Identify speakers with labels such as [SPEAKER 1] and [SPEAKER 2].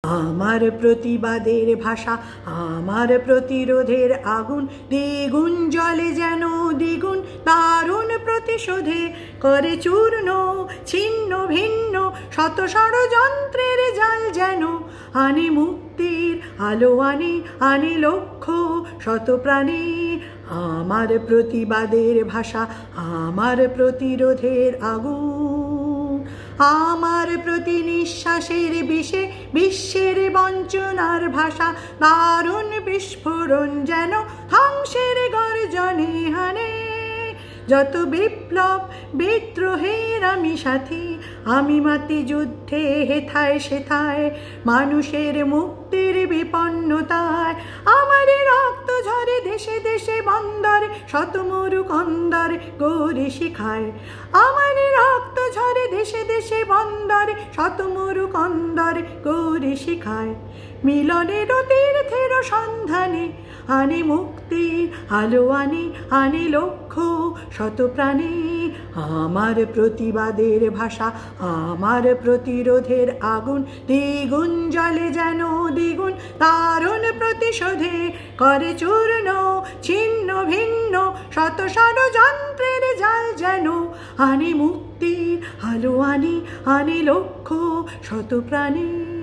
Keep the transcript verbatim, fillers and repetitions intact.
[SPEAKER 1] আমার প্রতিবাদের ভাষা, আমার প্রতিরোধের আগুন, দ্বিগুণ জ্বলে যেন দ্বিগুণ দারুণ প্রতিশোধে, করে চূর্ণ ছিন্ন ভিন্ন শত ষড়যন্ত্রের জাল যেন, আনে মুক্তির আলো, আনে আনে লক্ষ্য শত প্রাণে। আমার প্রতিবাদের ভাষা, আমার প্রতিরোধের আগুন, আমার প্রতি নিঃশ্বাসের বিষে বিশ্বের বঞ্চনার ভাষা, দারুণ বিস্ফোরণ যেন ধ্বংসের গর্জনে হানে। যত বিপ্লব বিদ্রোহের আমি সাথী, আমি মাতি যুদ্ধে হেথায় সেথায়, মানুষের মুক্তির বিপন্নতায়। আমার রক্ত ঝরে দেশে দেশে বন্দরে, শত মরু কন্দর গৌরী শিখায়। আমার রক্ত ঝরে দেশে দেশে বন্দরে, শত মরু কন্দর গৌরী শিখায়। মিলনের তীর্থের সন্ধানে আনে মুক্তি আলো, আনে আনে লক্ষ্য শত প্রাণে। আমার প্রতিবাদের ভাষা, আমার প্রতিরোধের আগুন, দ্বিগুণ জ্বলে যেন দ্বিগুণ দারুণ প্রতিশোধে, করে চূর্ণ ছিন্ন ভিন্ন শত ষড়যন্ত্রের জাল যেন, আনে মুক্তি আলো, আনে আনে লক্ষ্য শত প্রাণে।